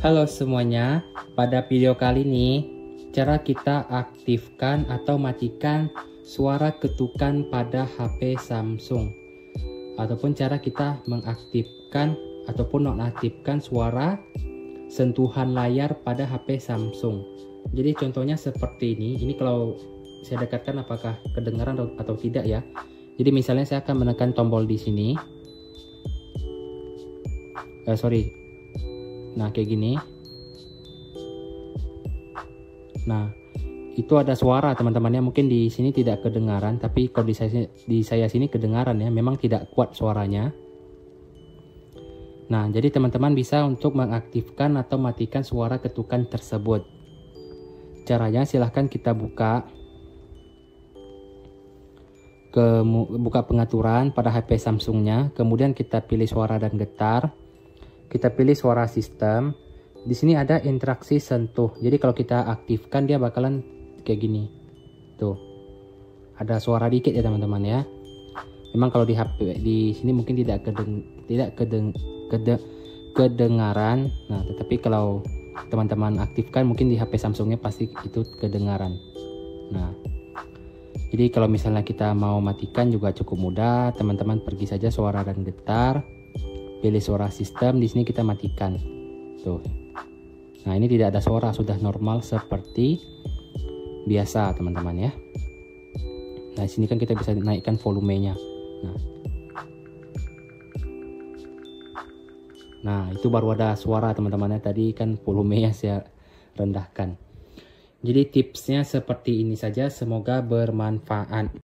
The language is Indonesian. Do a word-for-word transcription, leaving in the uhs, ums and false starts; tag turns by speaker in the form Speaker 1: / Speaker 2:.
Speaker 1: Halo semuanya, pada video kali ini cara kita aktifkan atau matikan suara ketukan pada H P Samsung, ataupun cara kita mengaktifkan ataupun nonaktifkan suara sentuhan layar pada H P Samsung. Jadi contohnya seperti ini. Ini kalau saya dekatkan apakah kedengaran atau tidak ya. Jadi misalnya saya akan menekan tombol di sini. Eh, sorry. Nah, kayak gini. Nah, itu ada suara teman-temannya. Mungkin di sini tidak kedengaran, tapi kalau di saya, di saya sini kedengaran ya. Memang tidak kuat suaranya. Nah, jadi teman-teman bisa untuk mengaktifkan atau matikan suara ketukan tersebut. Caranya silahkan kita buka ke buka pengaturan pada H P Samsungnya, kemudian kita pilih suara dan getar. Kita pilih suara sistem. Di sini ada interaksi sentuh. Jadi kalau kita aktifkan dia bakalan kayak gini. Tuh. Ada suara dikit ya teman-teman ya. Memang kalau di H P di sini mungkin tidak kedeng tidak kedeng kede, kedengaran. Nah, tetapi kalau teman-teman aktifkan mungkin di H P Samsungnya pasti itu kedengaran. Nah, jadi kalau misalnya kita mau matikan juga cukup mudah. Teman-teman pergi saja suara dan getar. Pilih suara sistem, di sini kita matikan. Tuh. Nah, ini tidak ada suara, sudah normal seperti biasa, teman-teman ya. Nah, di sini kan kita bisa naikkan volumenya. Nah. Nah, itu baru ada suara, teman-teman ya. Tadi kan volumenya saya rendahkan. Jadi tipsnya seperti ini saja, semoga bermanfaat.